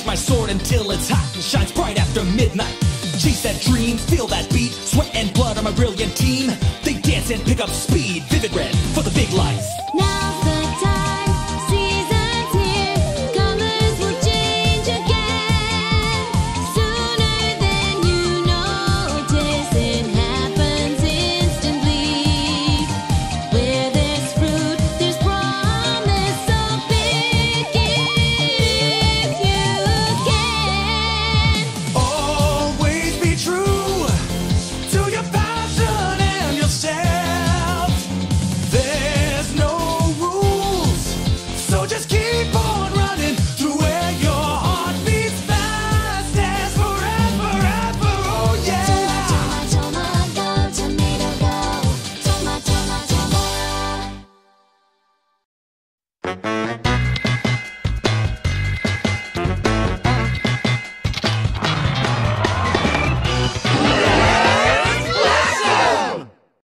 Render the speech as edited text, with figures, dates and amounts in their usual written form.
Polish my sword until it's hot and shines bright after midnight. Chase that dream, feel that beat, sweat and blood on my brilliant team. They dance and pick up speed, vivid red for the big life.